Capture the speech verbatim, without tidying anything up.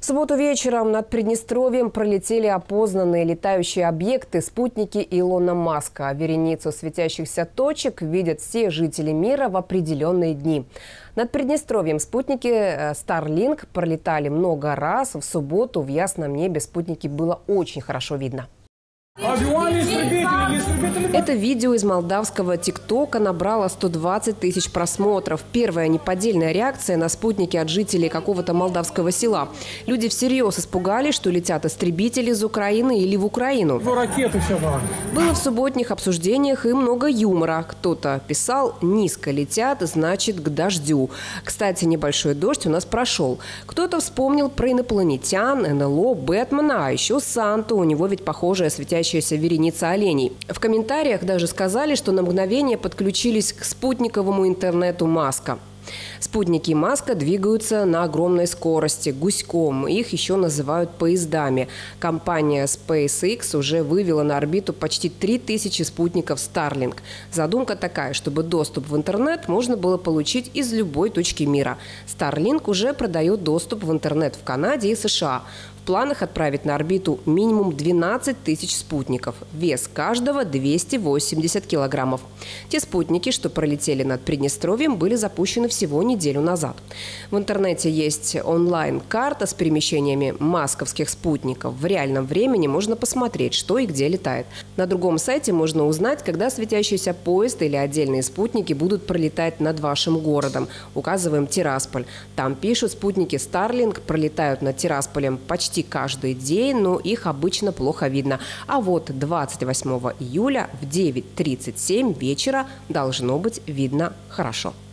В субботу вечером над Приднестровьем пролетели опознанные летающие объекты спутники Илона Маска. Вереницу светящихся точек видят все жители мира в определенные дни. Над Приднестровьем спутники Starlink пролетали много раз. В субботу в ясном небе спутники было очень хорошо видно. Это видео из молдавского ТикТока набрало сто двадцать тысяч просмотров. Первая неподдельная реакция на спутники от жителей какого-то молдавского села. Люди всерьез испугались, что летят истребители из Украины или в Украину. Было в субботних обсуждениях и много юмора. Кто-то писал: низко летят, значит к дождю. Кстати, небольшой дождь у нас прошел. Кто-то вспомнил про инопланетян, эн эл о, Бэтмена, а еще Санту. У него ведь похожая светящаяся вереница оленей. В комментариях даже сказали, что на мгновение подключились к спутниковому интернету Маска. Спутники Маска двигаются на огромной скорости, гуськом. Их еще называют поездами. Компания SpaceX уже вывела на орбиту почти три тысячи спутников Starlink. Задумка такая, чтобы доступ в интернет можно было получить из любой точки мира. Starlink уже продает доступ в интернет в Канаде и США. В планах отправить на орбиту минимум двенадцать тысяч спутников. Вес каждого двести восемьдесят килограммов. Те спутники, что пролетели над Приднестровьем, были запущены всего неделю назад. В интернете есть онлайн-карта с перемещениями масковских спутников. В реальном времени можно посмотреть, что и где летает. На другом сайте можно узнать, когда светящийся поезд или отдельные спутники будут пролетать над вашим городом. Указываем Тирасполь. Там пишут: спутники Starlink пролетают над Тирасполем почти каждый день, но их обычно плохо видно. А вот двадцать восьмого июля в девять тридцать семь вечера должно быть видно хорошо.